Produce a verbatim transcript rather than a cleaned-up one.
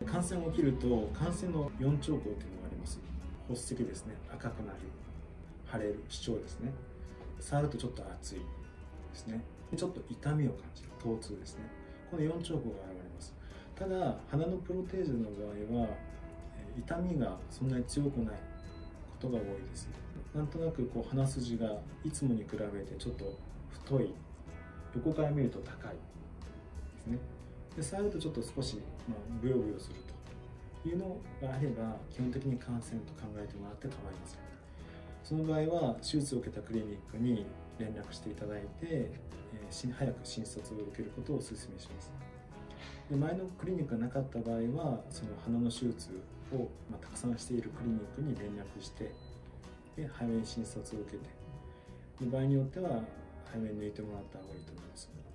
感染起きると感染のよん兆候というのがあります。発赤ですね、赤くなる、腫れる、腫脹ですね、触るとちょっと熱いですね、ちょっと痛みを感じる、疼痛ですね。このよん兆候が現れます。ただ鼻のプロテーゼの場合は痛みがそんなに強くないことが多いです。なんとなくこう鼻筋がいつもに比べてちょっと太い、横から見ると高いですね。で触るとちょっと少し、まあ、ブヨブヨするというのがあれば基本的に感染と考えてもらって構いません。その場合は手術を受けたクリニックに連絡していただいて、えー、早く診察を受けることをお勧めします。で前のクリニックがなかった場合はその鼻の手術を、まあ、たくさんしているクリニックに連絡してで早めに診察を受けて、で場合によっては早めに抜いてもらった方がいいと思います。